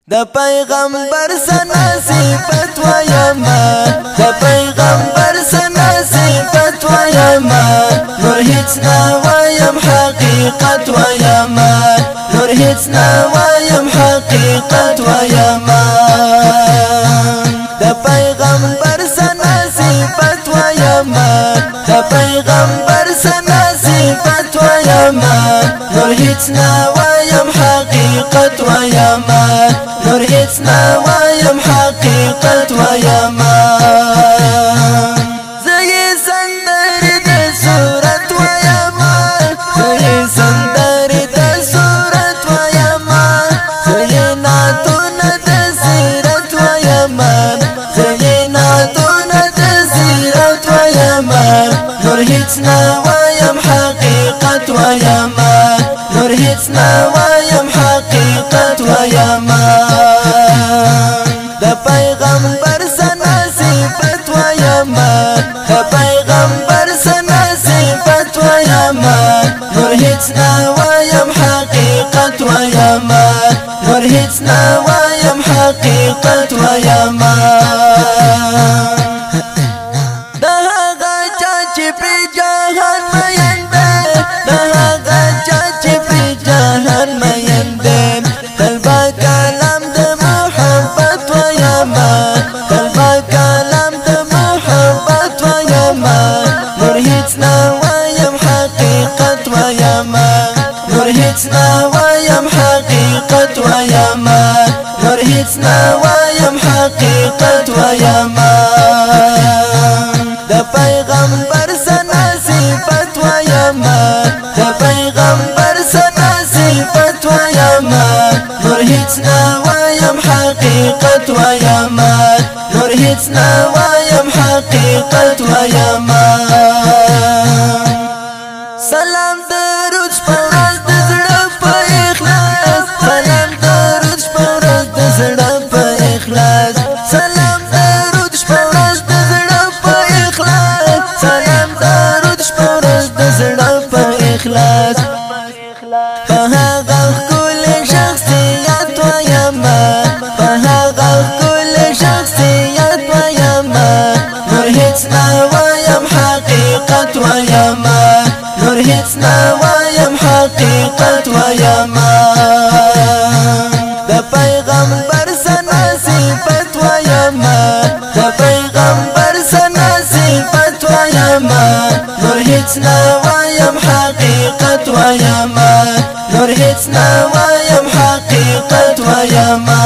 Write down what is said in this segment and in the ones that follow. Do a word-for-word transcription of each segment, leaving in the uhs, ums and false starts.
د پیغمبر سنا صفت ویما د پیغمبر سنا صفت ویما نور هیڅ نه وایم حقیقت ویما نور هیڅ نه وایم حقیقت ویما د پیغمبر سنا صفت ویما د پیغمبر سنا صفت ویما نور هیڅ نه وایم حقیقت ویما نور هیڅ نه وایم حقیقت ویما زه یې سندرې د صورت ویما زه یې سندرې د صورت ویما زه یې نعتونه د سیرت ویما زه یې نعتونه د سیرت ویما نور هیڅ نه وایم حقیقت ویما نور هیڅ نه وایم حقیقت ویما د پیغمبر سنا صفت ویما د پیغمبر سنا صفت ویما نور هیڅ نه وایم حقیقت ویما نور هیڅ نه وایم حقیقت ویما د هغه چا چې په جهان مین دی د هغه چا چې په جهان مین دی تل به کلام د محبت ویما تل به کلام د محبت ویما نور هیڅ نه وایم حقیقت ویما نور هیڅ نه وایم حقیقت ویما نور هیڅ نه وایم حقیقت ویما د پیغمبر سنا صفت ویما د پیغمبر سنا صفت ویما نور هیڅ نه وایم حقیقت ویما نور هیڅ نه وایم حقیقت ویما سلام درود شپه د زړه په اخلاص سلام درود شپه د زړه په اخلاص سلام درود شپه د زړه په اخلاص سلام درود شپه د زړه په اخلاص په هغه ښکلي شخصیت ویما په هغه ښکلي شخصیت ویما نور هیڅ نه وایم حقیقت ویما نور هیڅ نه وایم حقیقت ویما د پیغمبر سنا صفت ویما د پیغمبر سنا صفت ویما نور هیڅ نه وایم حقیقت ویما نور هیڅ نه وایم حقیقت ویما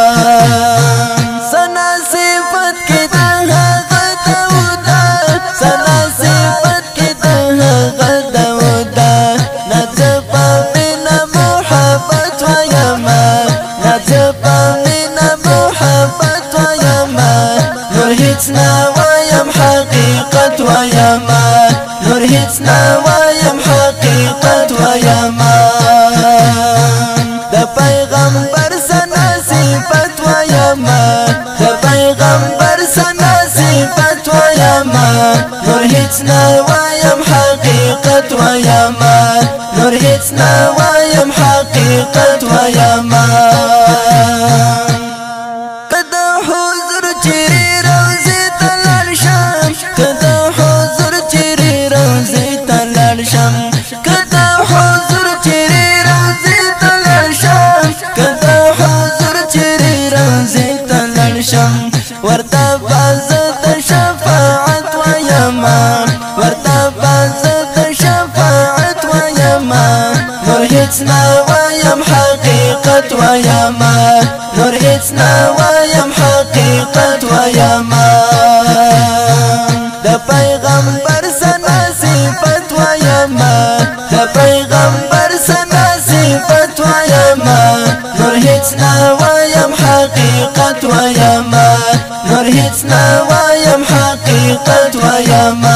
سنا صفت کې د هغه دودا سنا صفت کې د هغه دودا نجبا من محبت ویما نجبا من محبت ویما نور هیڅ نه وایم حقیقت ویما نور هیڅ نه وایم حقیقت ویما د پیغمبر سنا صفت ویما د پیغمبر سنا صفت ویما نور هیڅ نه وایم حقیقت ویما نور هیڅ نه وایم حقیقت ویما کده حضور چیرې روزي ته لاړ شم کده حضور چیرې روزي ته لاړ شم کده حضور چیرې روزي ته لاړ شم کده حضور چیرې روزي ته لاړ شم ورته باز د شفاعت ویما ورته باز د شفاعت ویما نور هیڅ نه وایم حقیقت ویما نور هیڅ نه وایم حقیقت ویما د پیغمبر سنا صفت ویما د پیغمبر سنا صفت ویما نور هیڅ نه وایم حقیقت ویما نور هیڅ نه وایم حقیقت ویما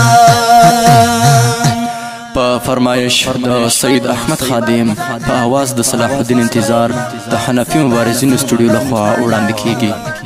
په فرمایش د سید احمد خادم په आवाज د صلاح الدین انتظار د حنفي مبارزینو سټوډیو لخوا وړاندې کیږي.